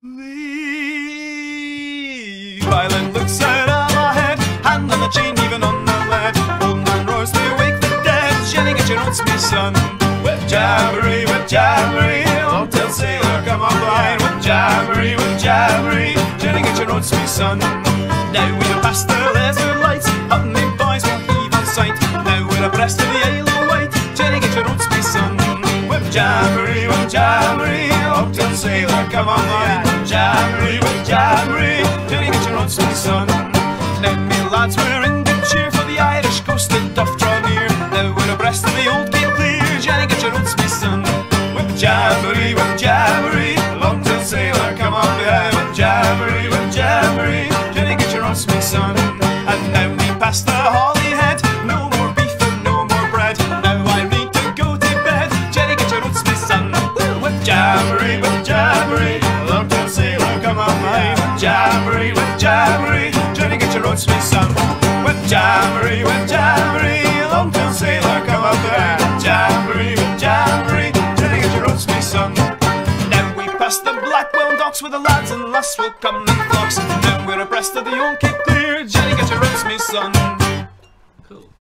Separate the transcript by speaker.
Speaker 1: Leave Island looks out of our head, hand on the chain, even on the lead. Old man roars to awake the dead. Jenny, get your oats, me son. Whup Jamboree, long-tailed sailor, come on blind. Whup Jamboree, Jenny, get your oats, me son. Now we're past the lesser lights, up me boys will heave on sight. Now we're abreast of the Isle of Wight. Jenny, get your oats, me son. Whup Jamboree, long-tailed sailor, come on blind. Whup Jamboree, Jenny, get your oats, me son. Now me lads, we're in good cheer, for the Irish coast the doth draw near. Now we're abreast of the old Cape Clear. Jenny, get your oats, me son. Whup Jamboree, long-tailed sailor, come on behind. Whup Jamboree, Jenny, get your oats, me son. And now we pass the Holyhead, no more beef and no more bread. Now I need to go to bed. Jenny, get your oats, me son. Whup Jamboree, long-tailed sailor, come on behind. Whup Jamboree, Jenny, get your oats, me son. Whup Jamboree, long-tailed sailor, come on behind. Whup Jamboree, Jenny, get your oats, me son. Now we pass the Blackwell Docks, where the lads and lass will come in flocks. Now we're abreast of the old Cape Clear. Jenny, get your oats, me son.